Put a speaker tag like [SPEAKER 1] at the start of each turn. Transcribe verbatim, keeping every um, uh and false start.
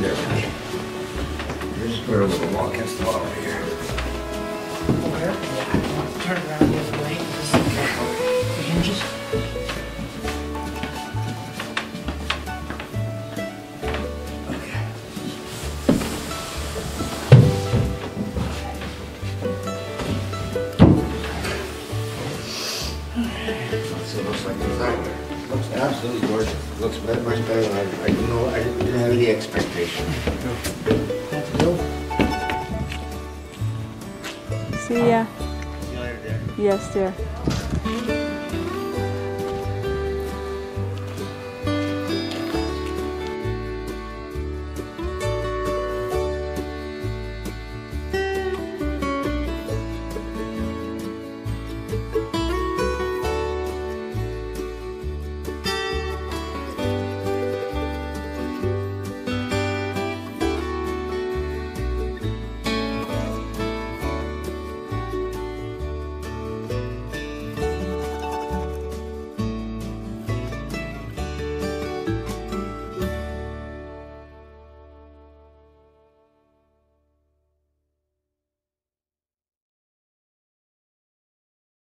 [SPEAKER 1] there, buddy. Here's where we'll walk against the wall right here.
[SPEAKER 2] Over here? Yeah. Turn it around the other way. Just be careful. The hinges.
[SPEAKER 1] So it looks like designer. Looks absolutely gorgeous. Looks much better than I, I didn't know. I didn't, didn't have any expectation.
[SPEAKER 2] That's the deal.
[SPEAKER 3] See ya.
[SPEAKER 1] See you later, Dad.
[SPEAKER 3] Yes, dear.